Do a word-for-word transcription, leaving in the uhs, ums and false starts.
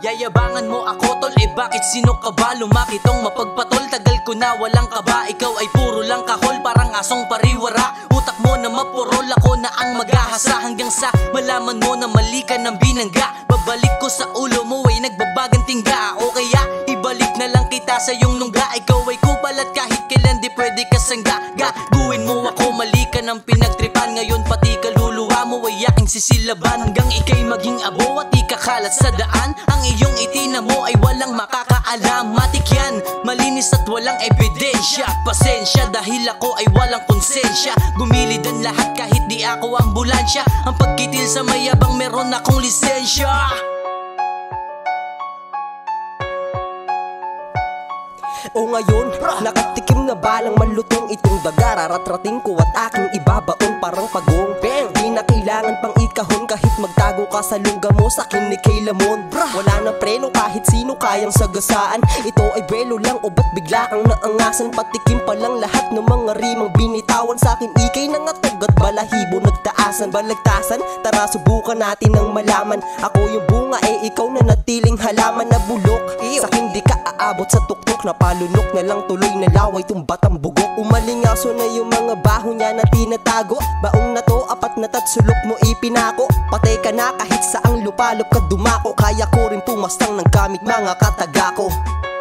Yayabangan mo ako tol, eh bakit sino ka ba? Lumakitong mapagpatol, tagal ko na walang kaba. Ikaw ay puro lang kahol, parang asong pariwara. Utak mo na mapurol, ako na ang maghahasa. Hanggang sa malaman mo na mali ka ng binangga. Babalik ko sa ulo mo ay nagbabagang tingga. O kaya ibalik na lang kita sa iyong nungga. Ikaw ay kupal at kahit kailan di pwede ka sangga. Gaguin mo ako, mali ka ng pinagtripan. Ngayon pati kaluluwa mo ay aking sisilaban. Hanggang ikay maging abo at ikakalat sa daan. Ang iyong itina mo ay walang makakaalam. Matik yan, malinis at walang ebidensya. Pasensya dahil ako ay walang konsensya. Gumilid ang lahat kahit di ako ambulansya. Ang pagkitil sa mayabang meron akong lisensya. O ngayon, nakatikim na balang malutong itong daga. Raratrating ko at aking ibabaon parang pagong. Di na kailangan pang ikahon kahit magtago ka sa lungga mo sa akin ni Kay Lamon. Wala nang preno kahit sino kayang sagasaan. Ito ay belo lang o ba't bigla kang naangasan? Patikim pa lang lahat ng mga rimang binitawan sa akin. Ikay nangatog at balahibo nagtaasan. Balagtasan, tara subukan natin ng malaman. Ako yung bunga eh ikaw na natiling halaman na bulok. Sa akin di ka aabot sa tuktok na palunok na lang tuloy na laway tong batang bugok. Umalingaso na yung mga baho niya na tinatago. Baong na to, apat na tatsulok mo ipinako. Patay ka na kahit saang lupalop ka dumako. Kaya ko rin pumastang ng gamit mga kataga ko.